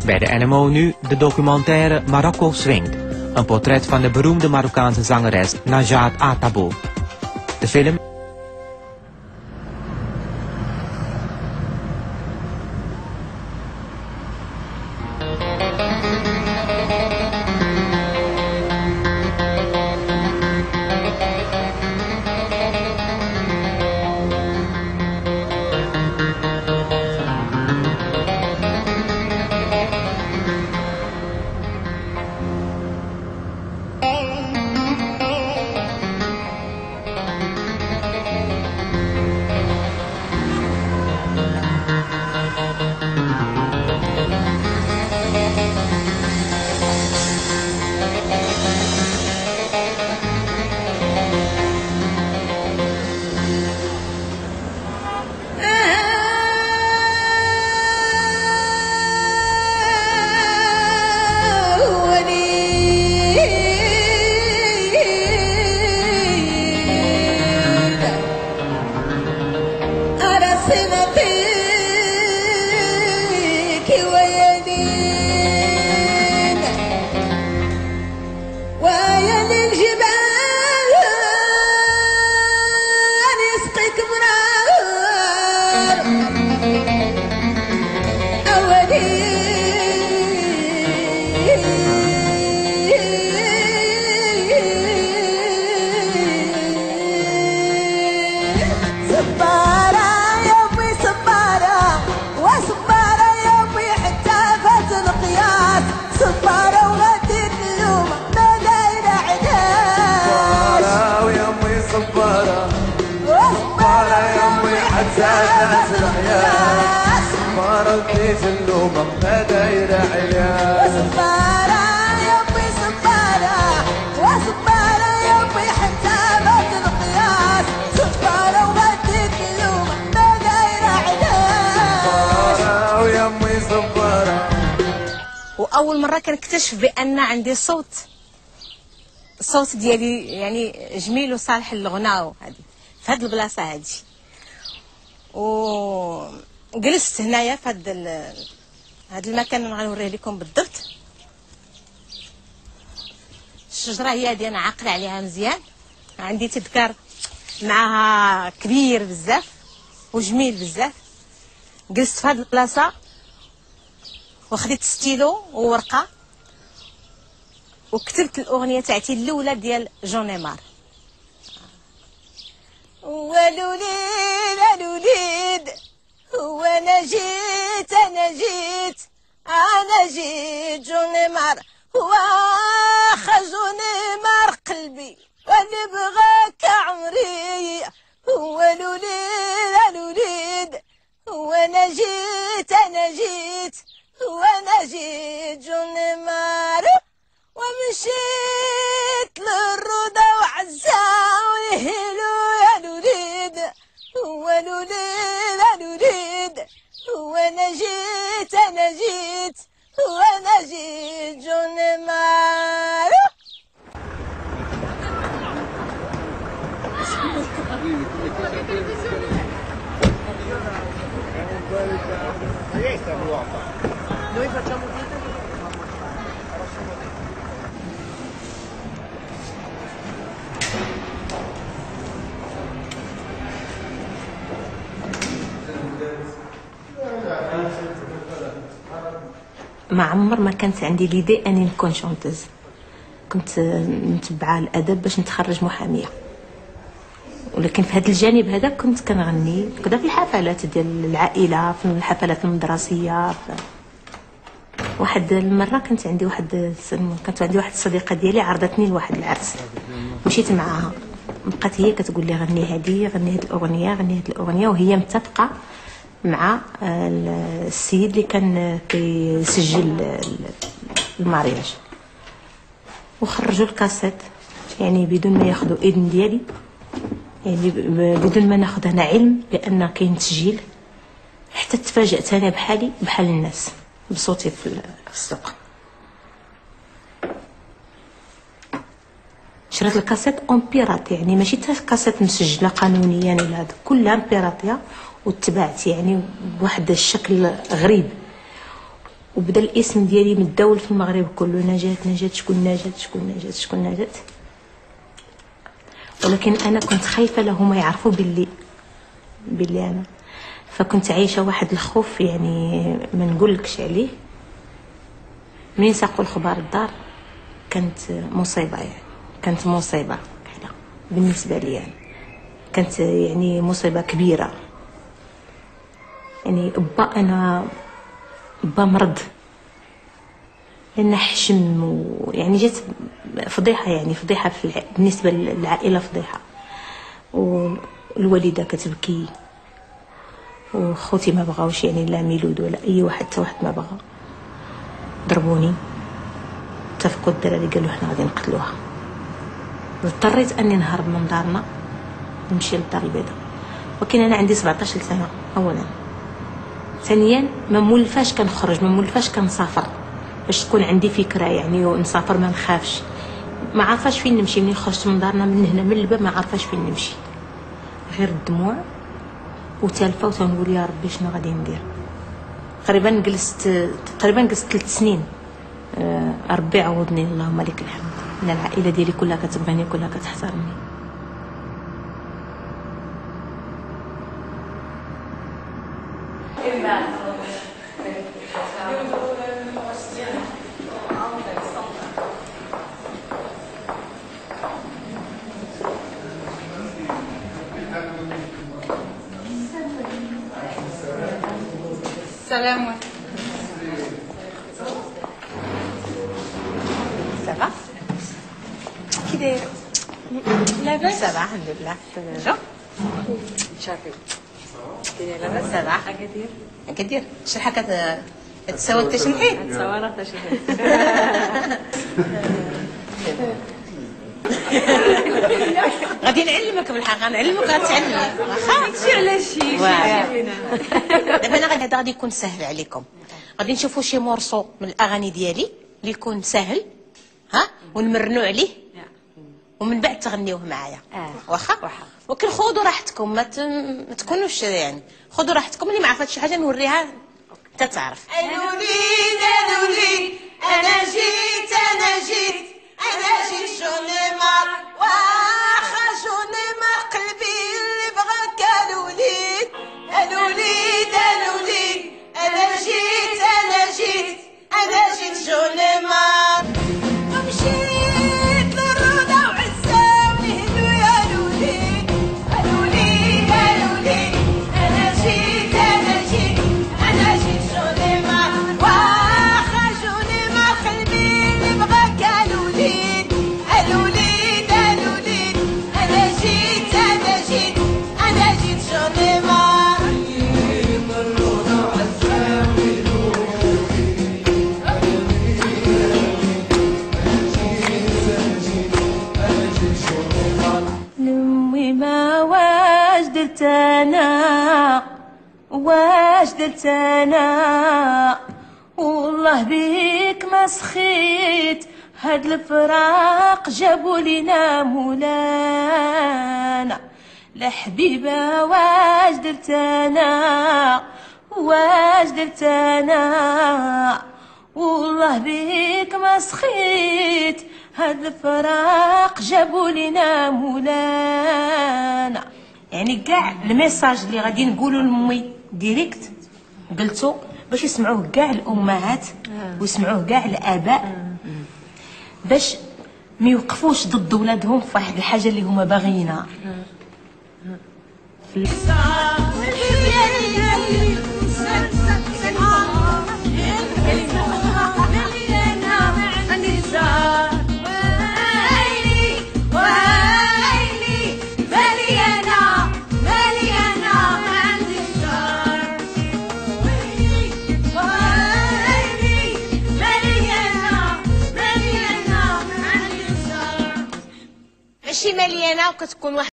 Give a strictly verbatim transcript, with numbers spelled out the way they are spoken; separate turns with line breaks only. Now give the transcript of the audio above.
Bij de N M O nu de documentaire Marokko Swingt. Een portret van de beroemde Marokkaanse zangeres Najat Atabou. De film
وأول مرة كنكتشف بأن عندي صوت الصوت ديالي يعني جميل وصالح للغناء وهذه في هذه البلاصة هذه. وجلست هنايا في هذا هذا المكان اللي غنوريه لكم بالضبط. الشجرة هي هذه أنا عاقلة عليها مزيان، عندي تذكار معها كبير بزاف وجميل بزاف. جلست في هذه البلاصة وخديت ستيلو وورقه وكتبت الاغنيه تاعتي الاولى ديال جون نيمار. ولوليد الوليد هو انا جيت انا جيت انا جيت جون نيمار واخا جون نيمار قلبي واللي بغاك عمري. هو الوليد الوليد هو انا جيت انا جيت وانا جيت جون نيمار ومشيت للروضة وعزة ويهلو يا الوليد. هو الوليد الوليد هو انا جيت انا جيت وانا جيت جون نيمار. Noi facciamo finta che ما عمر ما كانت عندي ليدي اني نكون شونتوز. كنت متبعه الادب باش نتخرج محاميه، ولكن في هذا الجانب هذا كنت كنغني كذا في الحفلات ديال العائله، في الحفلات المدرسيه. واحد المره كنت عندي واحد كانت عندي واحد الصديقه ديالي عرضتني لواحد العرس، مشيت معاها، بقات هي كتقول لي غني هذه غني هذه الاغنيه غني هذه الاغنيه، وهي متفقه مع السيد اللي كان كيسجل المارياج. وخرجوا الكاسيت يعني بدون ما ياخذوا اذن ديالي، يعني بدون ما ناخذ انا علم بان كاين تسجيل. حتى تفاجأت انا بحالي بحال الناس بصوتي في السوق. شريت الكاسيت اون بيرات، يعني ماشي حتى كاسيت مسجله قانونيا ولا هذا، كلها بيراتيه، وتبعت يعني بواحد الشكل غريب. وبدا الاسم ديالي متداول في المغرب كله، نجاة نجاة شكون نجاة شكون نجاة شكون نجاة. ولكن انا كنت خايفه لهما يعرفوا باللي باللي انا، فكنت عايشه واحد الخوف يعني ما نقولكش عليه. منين ساقوا الخبار الدار كانت مصيبه، يعني كانت مصيبه بالنسبه لي، يعني كانت يعني مصيبه كبيره. يعني با انا با مرض لأنه حشم، ويعني جات فضيحه، يعني فضيحه في الع... بالنسبه للعائله فضيحه. والوالده كتبكي، وخوتي ما بغاوش، يعني لا ميلود ولا اي واحد، حتى واحد ما بغا. ضربوني، اتفقوا الدراري قالوا حنا غادي نقتلوها. اضطريت اني نهرب من دارنا نمشي للدار البيضاء، ولكن انا عندي سبعطاش سنه اولا. ثانيا ما مولفاش كنخرج، ما مولفاش كنسافر باش تكون عندي فكره يعني ونسافر ما نخافش. ما عارفاش فين نمشي، منين خرجت من دارنا من هنا من الباب ما عارفاش فين نمشي، غير الدموع وتالفه وتنقول يا ربي شنو غادي ندير. تقريبا جلست تقريبا جلست ثلاث سنين. أه ربي يعوضني، اللهم لك الحمد. ان العائله ديالي كلها كتبغيني، كلها كتحترمني.
السلام
سافا كي داير؟
لاباس؟
سافا الحمد لله. جو شافي كي داير؟ لاباس؟ سافا كدير كدير شحال كت تساوي التشنحيت؟
تساوي راه التشنحيت.
غادي نعلمك بالحق، غنعلمك غتعلمي واخا
داكشي على شي
دابا انا غادي غادي يكون سهل عليكم. غادي نشوفوا شي مورسو من الاغاني ديالي اللي يكون سهل، ها، ونمرنوا عليه ومن بعد تغنيوه معايا. واخا ولكن خذوا راحتكم، ما تكونوش يعني، خذوا راحتكم. اللي ما عرفت شي حاجه نوريها انت تعرف.
الوليد الوليد انا جيت انا جيت انا جيت جوني مار واخا جوني مار قلبي اللي بغاك الوليد الوليد الوليد انا جيت انا جيت انا جيت جوني مار. ومشيت للروضه وعزام نهدو يا الوليد الوليد الوليد انا جيت انا جيت انا جيت جوني مار واخا جوني مار قلبي اللي بغاك الوليد الوليد الوليد انا جيت انا جيت انا جيت جوني مار.
نمي ما واش درت انا، واش درت انا، والله بيك ما سخيت، هاد الفراق جابوا لينا مولانا. لحبيبه واش درت انا، واش درت انا، والله بيك ما سخيت، هاد الفراق جابوا لينا مولانا. يعني كاع الميساج اللي غادي نقولوا لامي ديريكت قلتو باش يسمعوه كاع الامهات ويسمعوه كاع الاباء، باش ما يوقفوش ضد ولادهم في واحد الحاجه اللي هما باغيينها.
ماشي مليانه وكتكون واحد